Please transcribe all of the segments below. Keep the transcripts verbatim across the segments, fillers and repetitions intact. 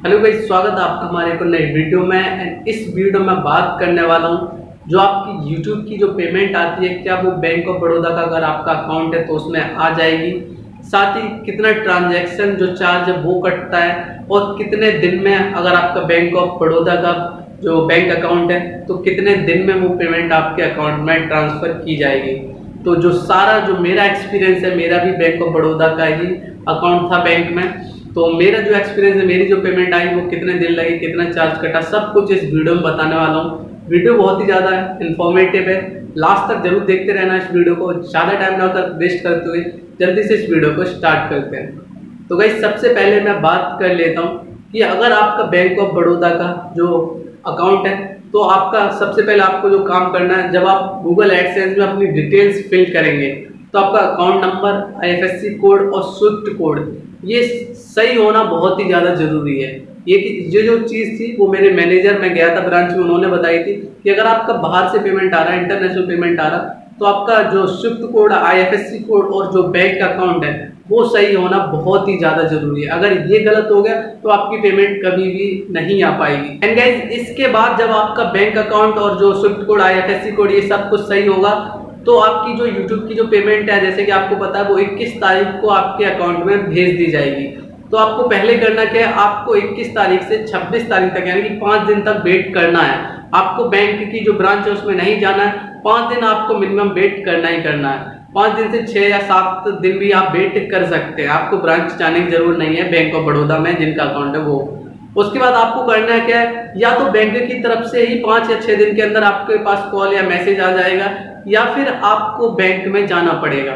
Hello guys, स्वागत है आपका हमारे एक नई वीडियो में। एंड इस वीडियो में बात करने वाला हूँ जो आपकी यूट्यूब की जो पेमेंट आती है, क्या वो बैंक ऑफ बड़ौदा का अगर आपका अकाउंट है तो उसमें आ जाएगी। साथ ही कितना ट्रांजैक्शन जो चार्ज है वो कटता है, और कितने दिन में अगर आपका बैंक ऑफ बड़ौदा का जो बैंक अकाउंट है तो कितने दिन में वो पेमेंट आपके अकाउंट में ट्रांसफ़र की जाएगी। तो जो सारा जो मेरा एक्सपीरियंस है, मेरा भी बैंक ऑफ बड़ौदा का ही अकाउंट था बैंक में, तो मेरा जो एक्सपीरियंस है, मेरी जो पेमेंट आई वो कितने दिन लगे, कितना चार्ज कटा, सब कुछ इस वीडियो में बताने वाला हूँ। वीडियो बहुत ही ज़्यादा इन्फॉर्मेटिव है, लास्ट तक जरूर देखते रहना इस वीडियो को। ज़्यादा टाइम ना कर वेस्ट करते हुए जल्दी से इस वीडियो को स्टार्ट करते हैं। तो गाइस, सबसे पहले मैं बात कर लेता हूँ कि अगर आपका बैंक ऑफ बड़ौदा का जो अकाउंट है तो आपका सबसे पहले आपको जो काम करना है, जब आप गूगल एडसेंस में अपनी डिटेल्स फिल करेंगे तो आपका account number, I F S C code और स्विफ्ट कोड ये सही होना बहुत ही ज़्यादा ज़रूरी है। ये कि ये जो चीज़ थी वो मेरे मैनेजर में गया था ब्रांच में, उन्होंने बताई थी कि अगर आपका बाहर से पेमेंट आ रहा है, इंटरनेशनल पेमेंट आ रहा है, तो आपका जो swift code, I F S C code और जो बैंक अकाउंट है वो सही होना बहुत ही ज़्यादा ज़रूरी है। अगर ये गलत हो गया तो आपकी पेमेंट कभी भी नहीं आ पाएगी। एंड गाइस, इसके बाद जब आपका बैंक अकाउंट और जो swift code, I F S C code ये सब कुछ सही होगा तो आपकी जो यूट्यूब की जो पेमेंट है, जैसे कि आपको पता है, वो इक्कीस तारीख को आपके अकाउंट में भेज दी जाएगी। तो आपको पहले करना क्या है, आपको इक्कीस तारीख से छब्बीस तारीख तक यानी कि पाँच दिन तक वेट करना है। आपको बैंक की जो ब्रांच है उसमें नहीं जाना है, पाँच दिन आपको मिनिमम वेट करना ही करना है। पाँच दिन से छः या सात दिन भी आप वेट कर सकते हैं, आपको ब्रांच जाने की जरूरत नहीं है बैंक ऑफ बड़ौदा में जिनका अकाउंट है वो। उसके बाद आपको करना है क्या है, या तो बैंक की तरफ से ही पाँच या छः दिन के अंदर आपके पास कॉल या मैसेज आ जाएगा, या फिर आपको बैंक में जाना पड़ेगा।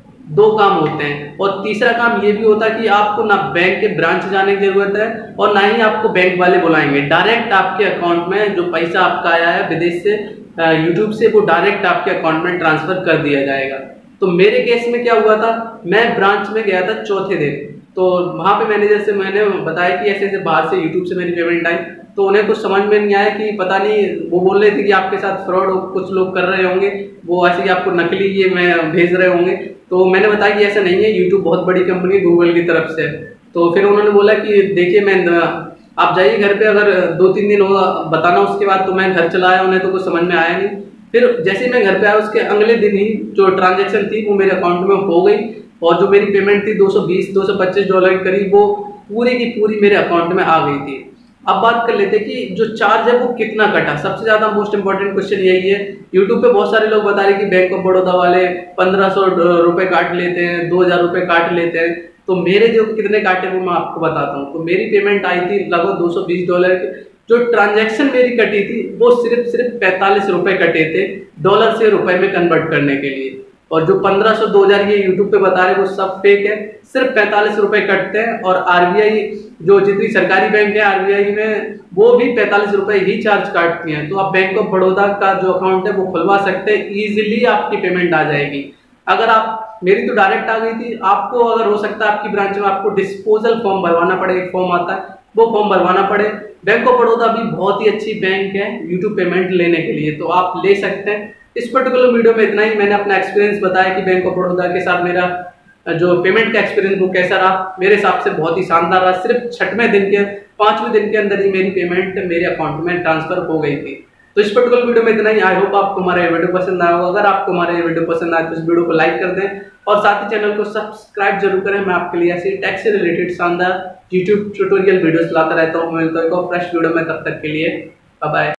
दो काम होते हैं। और तीसरा काम ये भी होता है कि आपको ना बैंक के ब्रांच जाने की जरूरत है और ना ही आपको बैंक वाले बुलाएंगे। डायरेक्ट आपके अकाउंट में जो पैसा आपका आया है विदेश से, यूट्यूब से, वो डायरेक्ट आपके अकाउंट में ट्रांसफर कर दिया जाएगा। तो मेरे केस में क्या हुआ था, मैं ब्रांच में गया था चौथे दिन, तो वहाँ पे मैनेजर से मैंने बताया कि ऐसे ऐसे बाहर से यूट्यूब से मेरी पेमेंट आई, तो उन्हें कुछ समझ में नहीं आया कि पता नहीं, वो बोल रहे थे कि आपके साथ फ्रॉड कुछ लोग कर रहे होंगे, वो ऐसे ही आपको नकली ये मैं भेज रहे होंगे। तो मैंने बताया कि ऐसा नहीं है, यूट्यूब बहुत बड़ी कंपनी है गूगल की तरफ से। तो फिर उन्होंने बोला कि देखिए, मैं आप जाइए घर पे, अगर दो तीन दिन होगा बताना। उसके बाद तो मैं घर चला आया, उन्हें तो कुछ समझ में आया नहीं। फिर जैसे ही मैं घर पे आया उसके अगले दिन ही जो ट्रांजेक्शन थी वो मेरे अकाउंट में हो गई, और जो मेरी पेमेंट थी दो सौ बीस दो सौ पच्चीस डॉलर के करीब, वो पूरी की पूरी मेरे अकाउंट में आ गई थी। अब बात कर लेते हैं कि जो चार्ज है वो कितना कटा। सबसे ज्यादा मोस्ट इंपॉर्टेंट क्वेश्चन यही है। यूट्यूब पे बहुत सारे लोग बता रहे हैं कि बैंक ऑफ बड़ौदा वाले पंद्रह सौ रुपए काट लेते हैं, दो हजार रुपए काट लेते हैं। तो मेरे जो कितने काटे वो मैं आपको बताता हूँ। तो मेरी पेमेंट आई थी लगभग दो सौ बीस डॉलर की। जो ट्रांजैक्शन मेरी कटी थी वो सिर्फ सिर्फ पैंतालीस रुपए कटे थे, डॉलर से रुपए में कन्वर्ट करने के लिए। और जो पंद्रह सौ दो हजार ये यूट्यूब पे बता रहे हैं वो सब फेक है, सिर्फ पैंतालीस रुपए कटते हैं। और आरबीआई जो जितनी सरकारी बैंक है आरबीआई में, वो भी पैंतालीस रुपए ही चार्ज काटती हैं। तो आप बैंक ऑफ बड़ौदा का जो अकाउंट है वो खुलवा सकते हैं, इजीली आपकी पेमेंट आ जाएगी। अगर आप, मेरी तो डायरेक्ट आ गई थी, आपको अगर हो सकता है आपकी ब्रांच में आपको डिस्पोजल फॉर्म भरवाना पड़े, एक फॉर्म आता है वो फॉर्म भरवाना पड़े। बैंक ऑफ बड़ौदा भी बहुत ही अच्छी बैंक है यूट्यूब पेमेंट लेने के लिए, तो आप ले सकते हैं। इस पर्टिकुलर वीडियो में इतना ही। मैंने अपना एक्सपीरियंस बताया कि बैंक ऑफ बड़ौदा के साथ मेरा जो पेमेंट का एक्सपीरियंस वो कैसा रहा। मेरे हिसाब से बहुत ही शानदार रहा। सिर्फ छठवें दिन के, पांचवें दिन के अंदर ही मेरी पेमेंट मेरे अकाउंट में ट्रांसफर हो गई थी। तो इस पर्टिकुलर वीडियो में इतना ही। आई होप आपको हमारा ये वीडियो पसंद आया होगा। अगर आपको हमारा ये वीडियो पसंद आए तो इस वीडियो को लाइक कर दें और साथ ही चैनल को सब्सक्राइब जरूर करें। मैं आपके लिए ऐसे टैक्स से रिलेटेड शानदार यूट्यूब ट्यूटोरियल वीडियोस लाता रहता हूँ। मिलता है फ्रेश वीडियो में, तब तक के लिए बाय बाय।